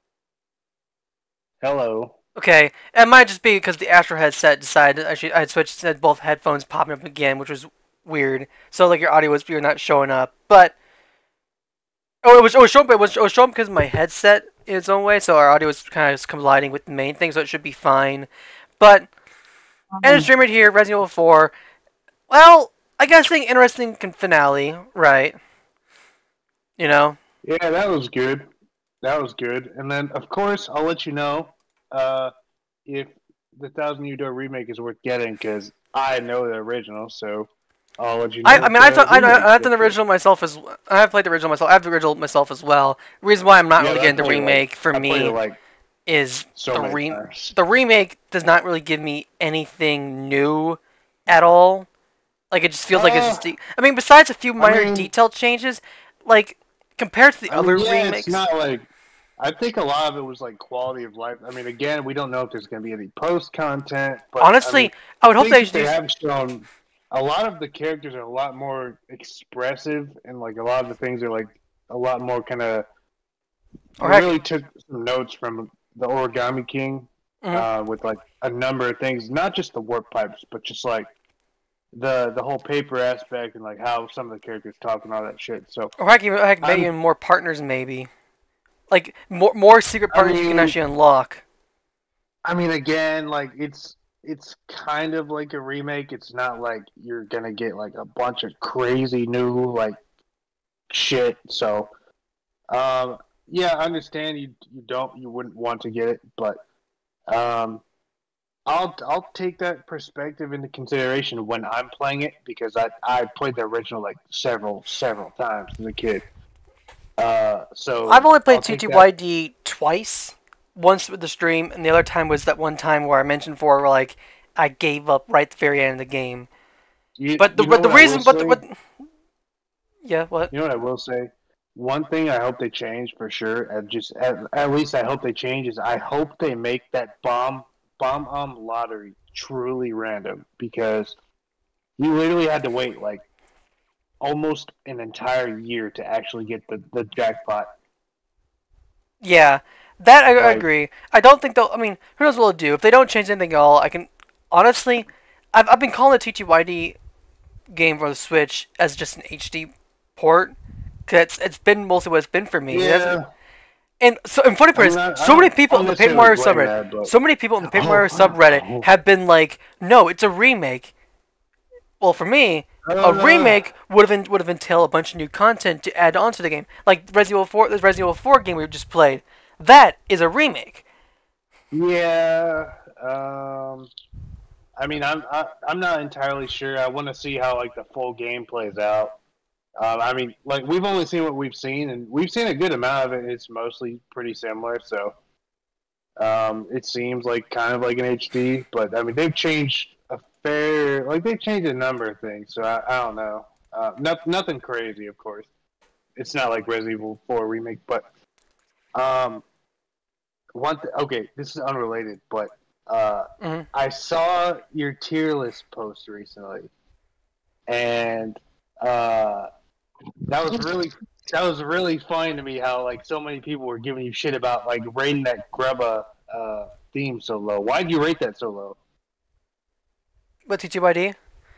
Hello.
Okay, it might just be because the Astro headset decided I had switched to both headphones popping up again, which was weird. So like your audio was you're not showing up, but it was showing, it was showing because my headset in its own way, so our audio was kind of colliding with the main thing, so it should be fine. But and streamer here, Resident Evil 4. Well, I guess the interesting finale, right? You know.
Yeah, that was good. That was good. And then, of course, I'll let you know if the Thousand Year Door remake is worth getting because I know the original, so I'll let you know
I
if
mean
the remake's
I've done
worth
the
getting.
original myself as I have played the original myself. I have the original myself as well. The reason why I'm not
Yeah,
really
but I
getting the
played it like
remake for
I played it
me
like
is
so many times.
the remake does not really give me anything new at all. Like it just feels like it's
Uh,
just I mean besides a few
I
minor
mean,
detail changes, like compared to the
I mean,
other
yeah, it's
remakes.
not like I think a lot of it was like quality of life. I mean, again, we don't know if there's going to be any post content, but I mean,
Honestly, I would hope
things
they
that they
do.
have shown. A lot of the characters are a lot more expressive, and like a lot of the things are like a lot more kind of.
Or
They
heck,
really took some notes from the Origami King
mhm.
with like a number of things, not just the warp pipes, but just like the whole paper aspect and like how some of the characters talk and all that shit. So
Or heck, maybe
I'm,
even more partners, maybe like more secret
I
partners you can
mean,
actually unlock.
again, like it's kind of like a remake. It's not like you're gonna get like a bunch of crazy new like shit. So, um, yeah, I understand you wouldn't want to get it, but um, I'll take that perspective into consideration when I'm playing it because I played the original like several times as a kid.
I've
So
only played
I'll take that.
TTYD twice. Once with the stream, and the other time was that one time where I mentioned before, where like I gave up right at the very end of the game.
You know
But the
what I will
reason,
say?
yeah, what?
You know what I will say? One thing I hope they change for sure, at least I hope they change is I hope they make that bomb lottery truly random because you literally had to wait like almost an entire year to actually get the jackpot.
Yeah, That I
Like,
agree. I don't think they'll. I mean, who knows what they'll do if they don't change anything at all. I can honestly, I've been calling the TTYD game for the Switch as just an HD port. Cause it's been mostly what it's been for me. It hasn't.
yeah.
And so, and funny
I
part
mean,
is,
I
so many
don't, I
people
don't
in the Paper
necessarily
Mario
blame
subreddit,
that, but
so many people in the Paper Mario subreddit
oh,
have been like, "No, it's a remake." Well, for me, a
uh,
remake would have entailed a bunch of new content to add onto the game, like Resident Evil 4. This Resident Evil 4 game we just played, that is a remake.
yeah. I mean, I'm not entirely sure. I want to see how like the full game plays out. I mean, like we've only seen what we've seen, and we've seen a good amount of it. And it's mostly pretty similar, so it seems like kind of like an HD. But I mean, they've changed they've changed a number of things. So I don't know. Nothing crazy, of course. It's not like Resident Evil 4 remake, but um, okay, this is unrelated, but
Hmm.
I saw your tier list post recently, and uh, that was really funny to me. How like so many people were giving you shit about like rating that Grubba theme so low. Why'd you rate that so low?
What TTYD?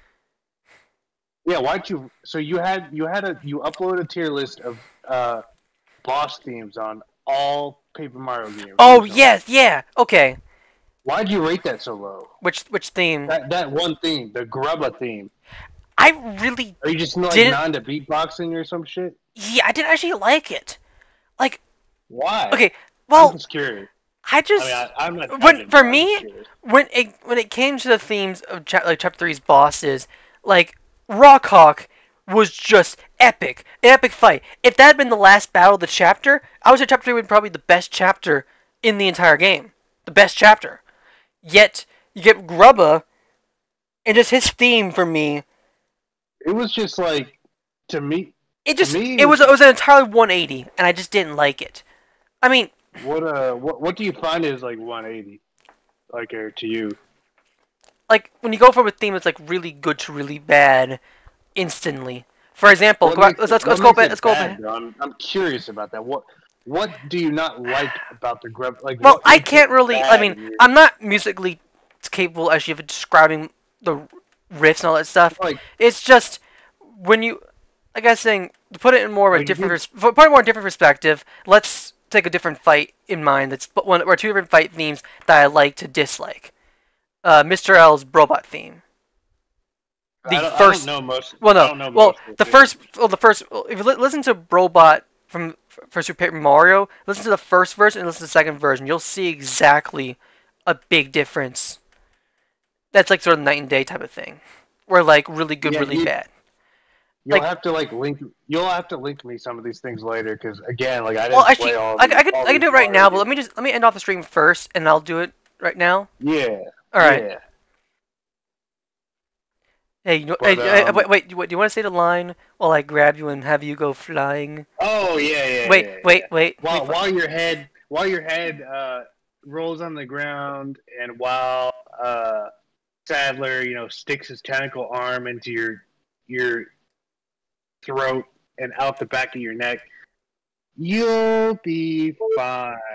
Yeah, why'd you? So you uploaded a tier list of boss themes on all Paper Mario games
Oh
recently.
yes, yeah. Okay.
Why'd you rate that so low?
Which theme?
That one theme, the Grubba theme.
I really
Are you just like
didn't.
non to beatboxing or some shit?
Yeah, I didn't actually like it. Like,
Why?
okay,
I'm
well,
just curious.
I
I mean,
just
I'm not
when
judging,
for
but I'm just
me
curious.
when it came to the themes of chapter three's bosses, like Rockhawk was just epic, an epic fight. If that had been the last battle of the chapter, I would say chapter three would be probably the best chapter in the entire game, the best chapter. Yet you get Grubba, and just his theme for me,
It was just like to me.
it
To
just
me,
it was an entirely 180, and I just didn't like it. I mean,
what do you find is like 180, like to you?
like when you go from a theme that's like really good to really bad instantly. For example,
What makes
let's
what
go
makes
back.
it
Let's go
bad,
back.
though? I'm curious about that. What do you not like about the grub? Like
Well,
what
I
makes it
can't really. I
bad
mean,
in your
I'm not musically capable actually of describing the riffs and all that stuff.
like
It's just when you, like I was saying, to put it in more of a
like you
put it more in a different perspective. Let's take a different fight in mind. That's one or two different fight themes that I like to dislike. Mr. L's robot theme. The
I don't
first
know most.
Well,
I
no.
don't know
Well,
most of
the
things.
first, well, the first. If you listen to Robot from for Super Paper Mario, listen to the first version and listen to the second version. You'll see exactly a big difference. That's like sort of night and day type of thing, where like really good,
Yeah,
really bad.
you'll
Like,
have to like link. You'll have to link me some of these things later because again, like I
well,
didn't play
actually,
all
I could
these
do it right
Mario
now, but
games.
let me end off the stream first, and I'll do it right now.
Yeah,
All right.
yeah.
Hey, you know,
But
wait. Do you want to say the line while I grab you and have you go flying?
oh yeah, yeah,
Wait,
yeah,
wait,
yeah.
wait.
While your head rolls on the ground and while Sadler, sticks his tentacle arm into your throat and out the back of your neck, you'll be fine.